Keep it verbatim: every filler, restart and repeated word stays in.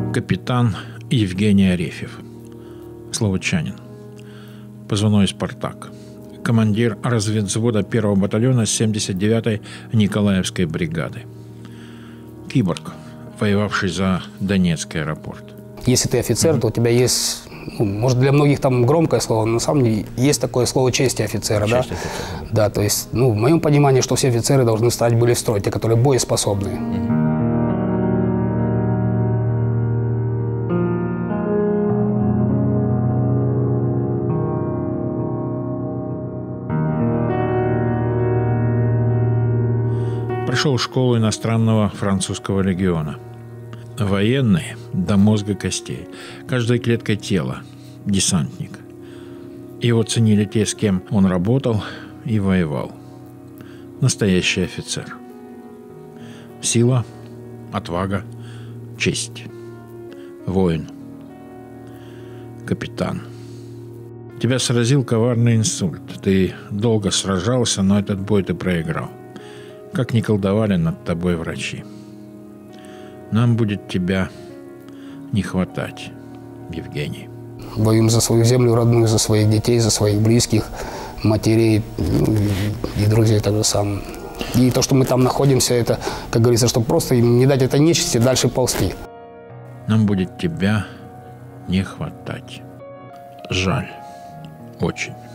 Капитан Евгений Арефьев. Словочанин. Позывной «Спартак». Командир разведвзвода первого батальона семьдесят девятой Николаевской бригады. Киборг, воевавший за Донецкий аэропорт. Если ты офицер, mm-hmm. то у тебя есть, ну, может, для многих там громкое слово, но на самом деле есть такое слово чести офицера. Честь да? офицера. Да, то есть, ну, в моем понимании, что все офицеры должны стать были в строй, те, которые боеспособны. Mm-hmm. Прошел школу иностранного французского легиона. Военный до мозга костей. Каждой клеткой тела. Десантник. Его ценили те, с кем он работал и воевал. Настоящий офицер. Сила, отвага, честь. Воин. Капитан. Тебя сразил коварный инсульт. Ты долго сражался, но этот бой ты проиграл. Как ни колдовали над тобой врачи. Нам будет тебя не хватать, Евгений. Воюем за свою землю родную, за своих детей, за своих близких, матерей, ну, и друзей так же самое. И то, что мы там находимся, это, как говорится, чтобы просто им не дать этой нечисти дальше ползти. Нам будет тебя не хватать. Жаль. Очень.